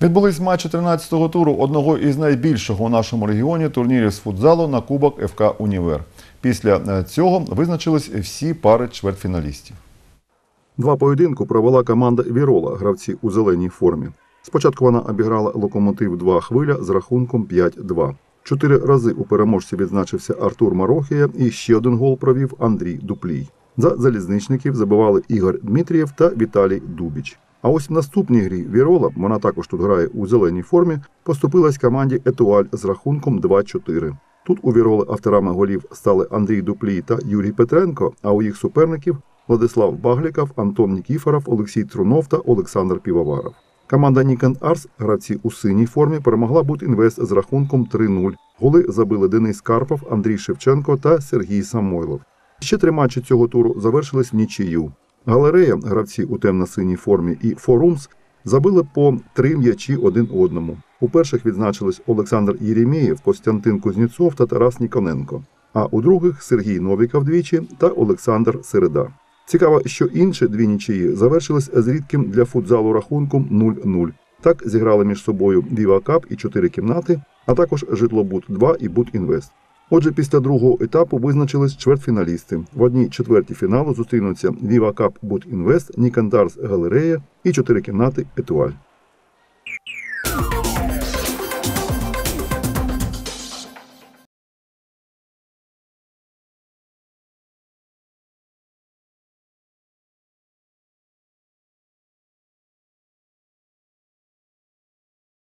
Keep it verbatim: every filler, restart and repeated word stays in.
Відбулись матчі тринадцятого туру одного із найбільшого у нашому регіоні турнірів з футзалу на Кубок еф ка «Універ». Після цього визначились всі пари чвертьфіналістів. Два поєдинку провела команда «Вірола», гравці у зеленій формі. Спочатку вона обіграла «Локомотив два Хвиля» з рахунком п'ять-два. Чотири рази у переможці відзначився Артур Марохія і ще один гол провів Андрій Дуплій. За залізничників забивали Ігор Дмитрієв та Віталій Дубіч. А ось в наступній грі «Вірола», вона також тут грає у зеленій формі, поступилась команді «Етуаль» з рахунком два-чотири. Тут у «Віроли» авторами голів стали Андрій Дуплій та Юрій Петренко, а у їх суперників – Владислав Багліков, Антон Нікіфоров, Олексій Трунов та Олександр Півоваров. Команда «Нікон Арс», гравці у синій формі, перемогла «Будінвест» з рахунком три-нуль. Голи забили Денис Карпов, Андрій Шевченко та Сергій Самойлов. Ще три матчі цього туру завершились в нічию. «Галерея», гравці у темно-синій формі, і «Форумс» забили по три м'ячі один одному. У перших відзначились Олександр Єремєєв, Костянтин Кузнєцов та Тарас Ніконенко. А у других – Сергій Новіков двічі та Олександр Середа. Цікаво, що інші дві нічиї завершились з рідким для футзалу рахунком нуль-нуль. Так зіграли між собою «Віва Кап» і «Чотири кімнати», а також «Житлобуд два» і «Будінвест». Отже, після другого етапу визначились чвертьфіналісти. В одній четвертій фіналу зустрінуться «Віва Кап» Будінвест, «Нікон Арс» Галерея і «Чотири кімнати» Етуаль.